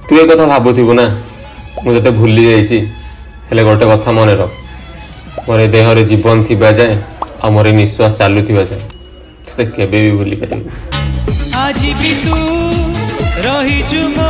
तू ए कथा भाबुथिबु ना मुझे तो भूली जाइছি हेले गोटे कथा मन रख मोर देह रे जीवन थिबा जाए आ मोर निश्वास चालुथिबा जाए ते केबे भी भूली पारिबु। आज भी तू रही